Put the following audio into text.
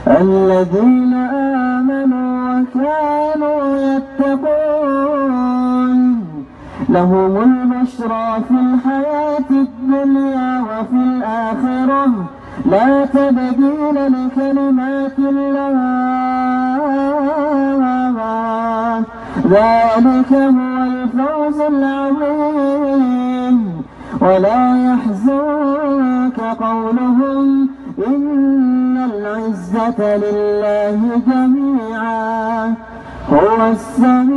الذين آمنوا وكانوا يتقون لهم البشرى في الحياة الدنيا وفي الآخرة لا تبديل لكلمات الله ذلك هو الفوز العظيم. ولا يحزنك قولهم إن العزة لله جميعا هو السميع